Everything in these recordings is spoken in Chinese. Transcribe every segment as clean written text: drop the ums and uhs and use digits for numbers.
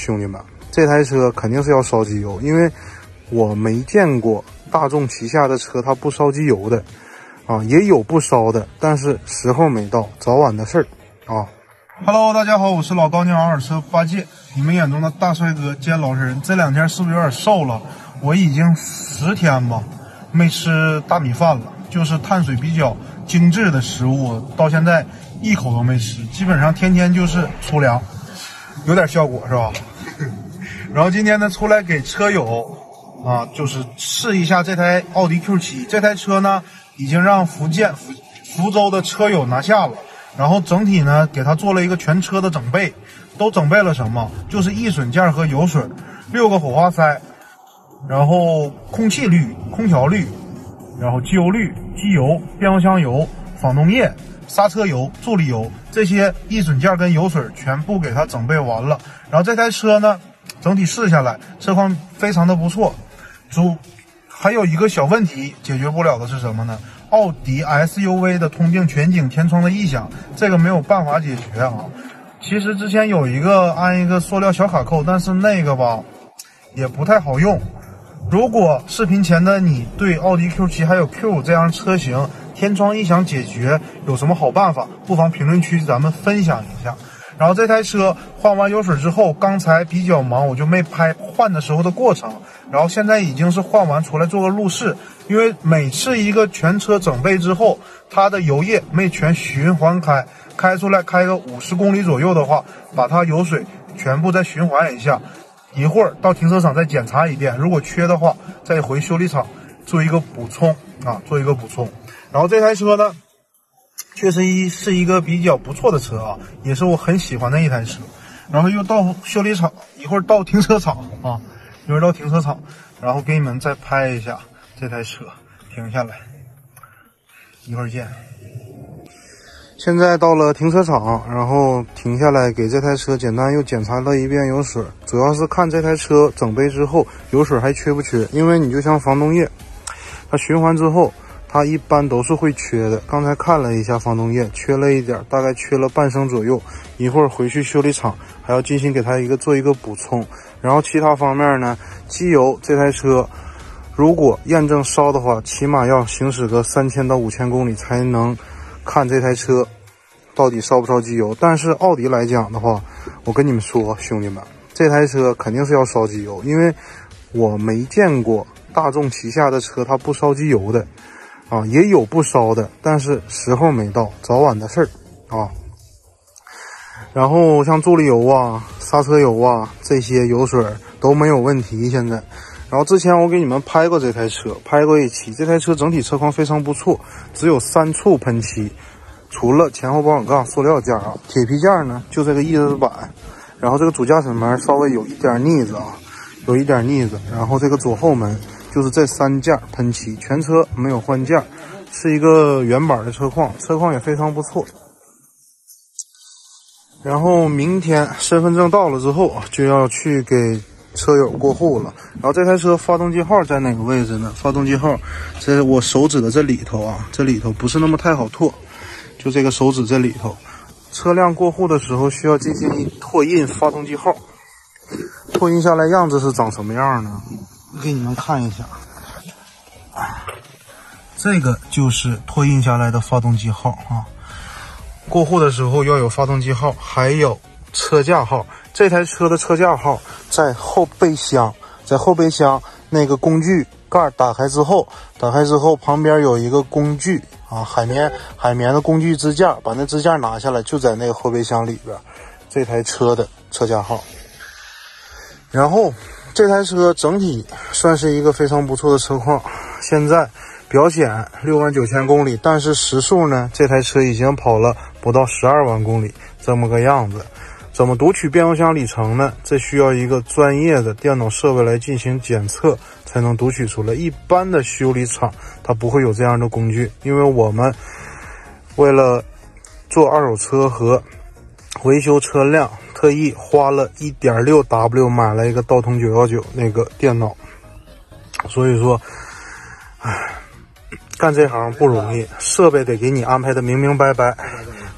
兄弟们，这台车肯定是要烧机油，因为我没见过大众旗下的车它不烧机油的啊，也有不烧的，但是时候没到，早晚的事儿啊。Hello， 大家好，我是老高，你好，耳车八戒，你们眼中的大帅哥兼老实人。这两天是不是有点瘦了？我已经10天吧没吃大米饭了，就是碳水比较精致的食物，到现在一口都没吃，基本上天天就是粗粮，有点效果是吧？然后今天呢，出来给车友啊，就是试一下这台奥迪 Q7。这台车呢，已经让福州的车友拿下了。然后整体呢，给它做了一个全车的整备，都整备了什么？就是易损件和油水，6个火花塞，然后空气滤、空调滤，然后机油滤、机油、变速箱油、仿动液、刹车油、助力油，这些易损件跟油水全部给它整备完了。然后这台车呢，整体试下来，车况非常的不错。还有一个小问题解决不了的是什么呢？奥迪 SUV 的通病全景天窗的异响，这个没有办法解决啊。其实之前有一个安一个塑料小卡扣，但是那个吧也不太好用。如果视频前的你对奥迪 Q7 还有 Q5 这样车型天窗异响解决有什么好办法，不妨评论区咱们分享一下。然后这台车换完油水之后，刚才比较忙，我就没拍换的时候的过程。然后现在已经是换完出来做个路试，因为每次一个全车整备之后，它的油液没全循环开出来，开个50公里左右的话，把它油水全部再循环一下，一会儿到停车场再检查一遍，如果缺的话再回修理厂做一个补充啊，做一个补充。然后这台车呢，确实是一个比较不错的车啊，也是我很喜欢的一台车。然后又到修理厂，一会儿到停车场啊，一会儿到停车场，然后给你们再拍一下这台车，停下来，一会儿见。现在到了停车场，然后停下来给这台车简单又检查了一遍油水，主要是看这台车整备之后油水还缺不缺，因为你就像防冻液，它循环之后它一般都是会缺的。刚才看了一下防冻液，缺了一点，大概缺了半升左右，一会儿回去修理厂还要进行给它做一个补充。然后其他方面呢，机油这台车如果验证烧的话，起码要行驶个3000到5000公里才能看这台车到底烧不烧机油。但是奥迪来讲的话，我跟你们说兄弟们，这台车肯定是要烧机油，因为我没见过大众旗下的车它不烧机油的啊，也有不烧的，但是时候没到，早晚的事儿啊。然后像助力油啊、刹车油啊这些油水都没有问题现在。然后之前我给你们拍过这台车，拍过一期，这台车整体车况非常不错，只有3处喷漆，除了前后保险杠塑料件啊，铁皮件呢就这个翼子板，然后这个主驾驶门稍微有一点腻子啊，有一点腻子，然后这个左后门就是这3件喷漆，全车没有换件，是一个原版的车况，车况也非常不错。然后明天身份证到了之后就要去给车友过户了。然后这台车发动机号在哪个位置呢？发动机号在我手指的这里头啊，这里头不是那么太好拓，就这个手指这里头。车辆过户的时候需要进行拓印发动机号，拓印下来样子是长什么样呢？给你们看一下，这个就是拓印下来的发动机号啊。过户的时候要有发动机号，还有车架号。这台车的车架号在后备箱，那个工具盖打开之后旁边有一个工具啊，海绵的工具支架，把那支架拿下来就在那个后备箱里边，这台车的车架号。然后这台车整体算是一个非常不错的车况，现在表显69000公里，但是时速呢，这台车已经跑了不到12万公里这么个样子。怎么读取变速箱里程呢？这需要一个专业的电脑设备来进行检测才能读取出来，一般的修理厂它不会有这样的工具。因为我们为了做二手车和维修车辆，特意花了 1.6W 买了一个道通919那个电脑，所以说干这行不容易，设备得给你安排的明明白白，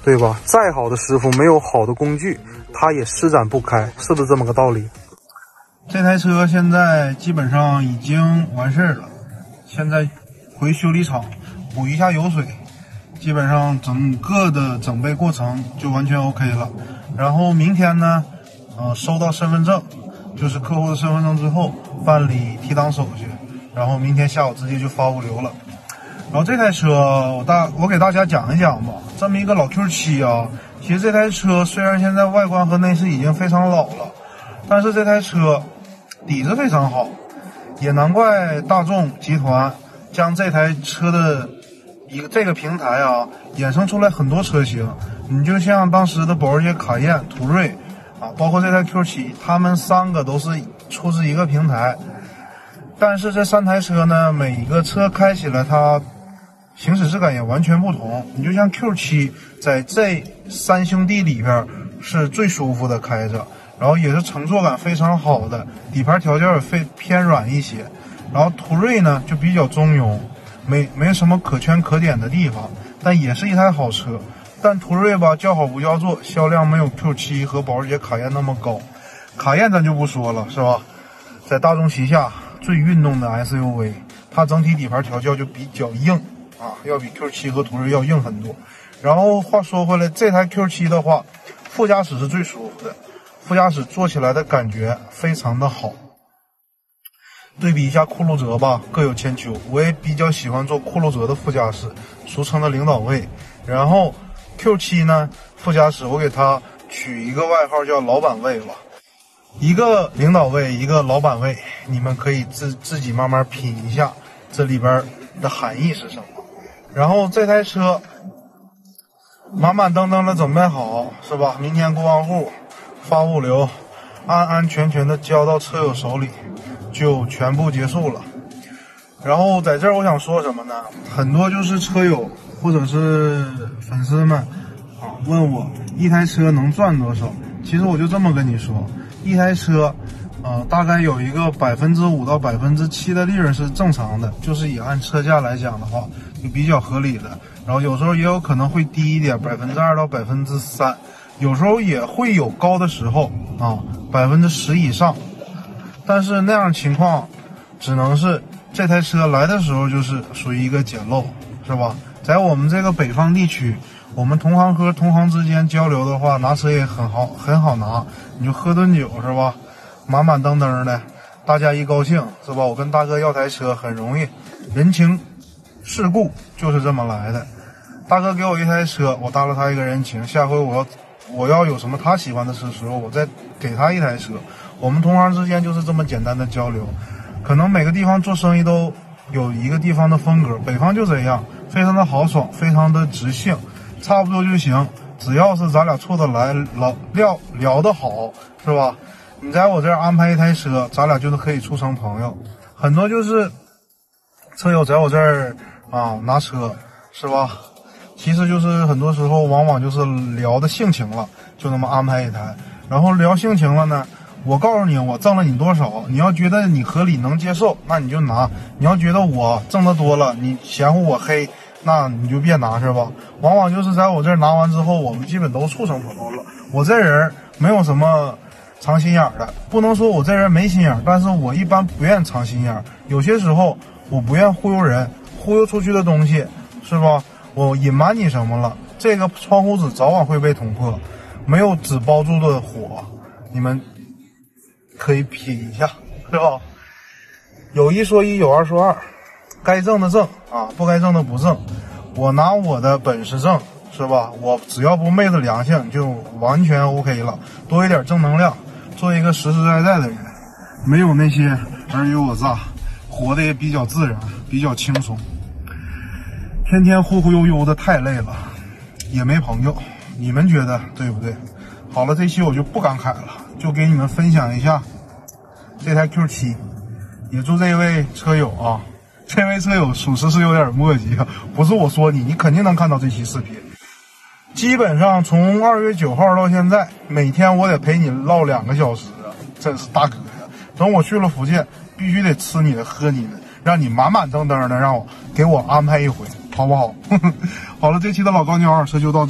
对吧？再好的师傅没有好的工具，他也施展不开，是不是这么个道理？这台车现在基本上已经完事儿了，现在回修理厂补一下油水，基本上整个的整备过程就完全 OK 了。然后明天呢，收到身份证，就是客户的身份证之后办理提档手续，然后明天下午直接就发物流了。然后这台车我给大家讲一讲吧，这么一个老 Q7 啊，其实这台车虽然现在外观和内饰已经非常老了，但是这台车底子非常好，也难怪大众集团将这台车的这个平台啊衍生出来很多车型。你就像当时的保时捷卡宴、途锐啊，包括这台 Q7， 他们3个都是出自一个平台。但是这3台车呢，每一个车开起来它行驶质感也完全不同。你就像 Q7 在这3兄弟里边是最舒服的开着，然后也是乘坐感非常好的，底盘调教也偏软一些。然后途锐呢就比较中庸，没什么可圈可点的地方，但也是一台好车。但途锐吧叫好不叫座，销量没有 Q7 和保时捷卡宴那么高。卡宴咱就不说了，是吧？在大众旗下最运动的 SUV， 它整体底盘调教就比较硬啊，要比 Q7 和途锐要硬很多。然后话说回来，这台 Q7 的话，副驾驶是最舒服的，副驾驶坐起来的感觉非常的好。对比一下酷路泽吧，各有千秋。我也比较喜欢坐酷路泽的副驾驶，俗称的领导位。然后 Q7 呢，副驾驶我给它取一个外号叫老板位吧，一个领导位，一个老板位，你们可以自己慢慢品一下这里边的含义是什么。然后这台车满满当当的准备好，是吧？明天过完户发物流，安安全全的交到车友手里，就全部结束了。然后在这儿我想说什么呢？很多就是车友或者是粉丝们啊问我一台车能赚多少。其实我就这么跟你说，一台车大概有一个5%到7%的利润是正常的，就是以按车价来讲的话就比较合理的。然后有时候也有可能会低一点，2%到3%，有时候也会有高的时候啊，10%以上。但是那样情况只能是这台车来的时候就是属于一个捡漏，是吧？在我们这个北方地区，我们同行和同行之间交流的话，拿车也很好拿，你就喝顿酒，是吧？满满登登的，大家一高兴，是吧？我跟大哥要台车很容易，人情世故就是这么来的。大哥给我一台车，我搭了他一个人情，下回我要有什么他喜欢的车时候，我再给他一台车。我们同行之间就是这么简单的交流。可能每个地方做生意都有一个地方的风格，北方就这样，非常的豪爽，非常的直性，差不多就行。只要是咱俩处得来，聊得好，是吧？你在我这儿安排一台车，咱俩就可以处成朋友。很多就是车友在我这儿拿车，是吧？其实就是很多时候往往就是聊的性情了，就那么安排一台。然后聊性情了呢，我告诉你我挣了你多少，你要觉得你合理能接受，那你就拿；你要觉得我挣得多了，你嫌乎我黑，那你就别拿，是吧？往往就是在我这儿拿完之后，我们基本都处成朋友了。我这人没有什么藏心眼的，不能说我这人没心眼，但是我一般不愿藏心眼。有些时候我不愿忽悠人，忽悠出去的东西，是吧？我隐瞒你什么了？这个窗户纸早晚会被捅破，没有纸包住的火，你们可以品一下，是吧？有一说一，有二说二，该挣的挣不该挣的不挣。我拿我的本事挣，是吧？我只要不昧着良心，就完全 OK 了。多一点正能量，做一个实实在在的人，没有那些尔虞我诈，活得也比较自然，比较轻松。天天忽忽悠悠的太累了，也没朋友，你们觉得对不对？好了，这期我就不感慨了，就给你们分享一下这台 Q7， 也祝这位车友这位车友属实是有点磨叽不是我说你肯定能看到这期视频。基本上从2月9号到现在，每天我得陪你唠2个小时真是大哥呀！等我去了福建，必须得吃你的喝你的，让你满满登登的给我安排一回，好不好？好了，这期的老高鸟耳车就到这儿，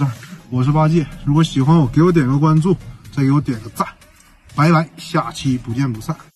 我是八戒，如果喜欢我，给我点个关注，再给我点个赞，拜拜，下期不见不散。